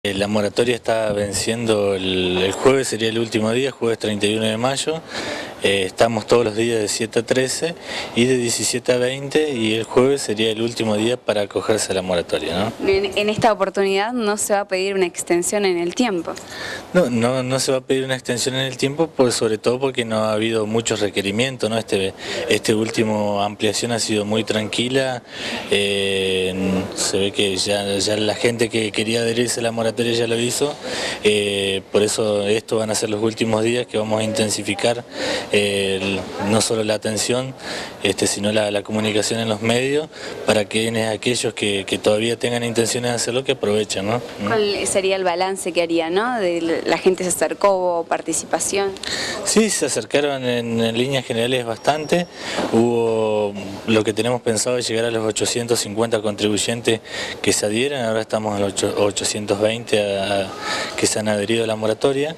La moratoria está venciendo el jueves, sería el último día, jueves 31 de mayo. Estamos todos los días de 7 a 13 y de 17 a 20 y el jueves sería el último día para acogerse a la moratoria, ¿no? En esta oportunidad no se va a pedir una extensión en el tiempo. No se va a pedir una extensión en el tiempo, sobre todo porque no ha habido muchos requerimientos, ¿no? Este último ampliación ha sido muy tranquila, se ve que ya la gente que quería adherirse a la moratoria ya lo hizo, por eso estos van a ser los últimos días que vamos a intensificar no solo la atención, sino la comunicación en los medios para que aquellos que todavía tengan intenciones de hacerlo que aprovechen, ¿no? ¿Cuál sería el balance que haría, ¿no? ¿La gente se acercó, hubo participación? Sí, se acercaron en líneas generales bastante. Lo que tenemos pensado es llegar a los 850 contribuyentes que se adhieran, ahora estamos a los 820 que se han adherido a la moratoria.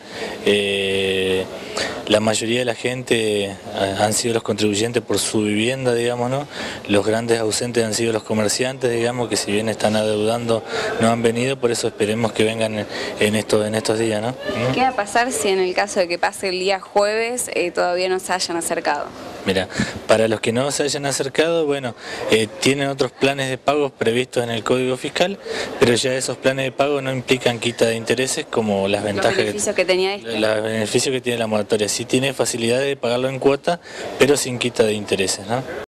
La mayoría de la gente han sido los contribuyentes por su vivienda, digamos, ¿no? Los grandes ausentes han sido los comerciantes, digamos, que si bien están adeudando no han venido, por eso esperemos que vengan en estos días, ¿no? ¿Qué va a pasar si en el caso de que pase el día jueves todavía no se hayan acercado? Mira, para los que no se hayan acercado, bueno, tienen otros planes de pagos previstos en el Código Fiscal, pero ya esos planes de pago no implican quita de intereses como las ventajas los beneficios que tenía este. Los beneficios que tiene la moratoria. Sí tiene facilidad de pagarlo en cuota, pero sin quita de intereses, ¿no?